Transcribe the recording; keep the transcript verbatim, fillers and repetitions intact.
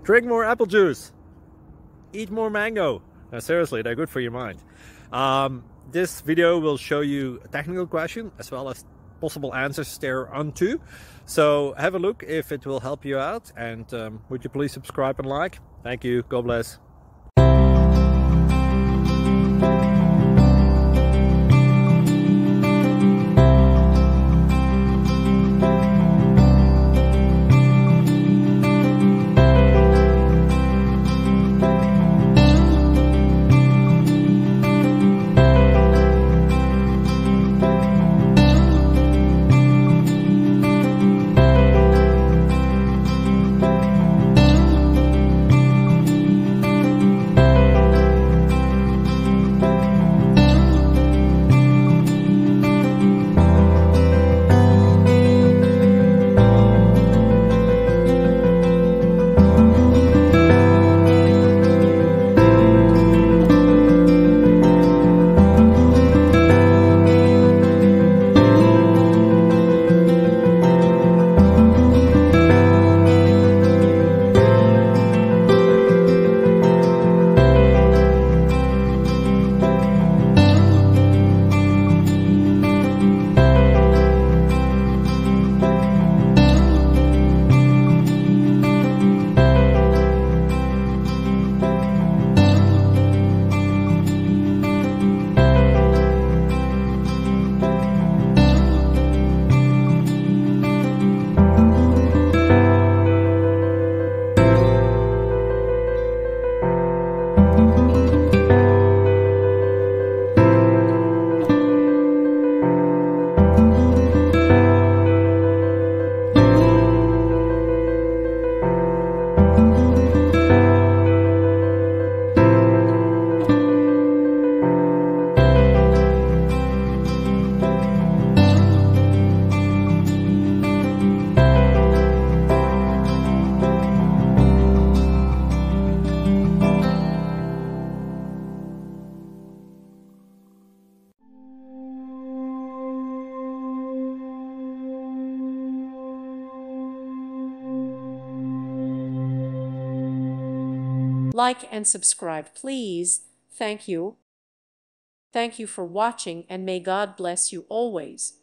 Drink more apple juice. Eat more mango. No, seriously, they're good for your mind. Um, this video will show you a technical question as well as possible answers thereunto. So have a look if it will help you out, and um, would you please subscribe and like? Thank you. God bless. Like and subscribe, please. Thank you. Thank you for watching, and may God bless you always.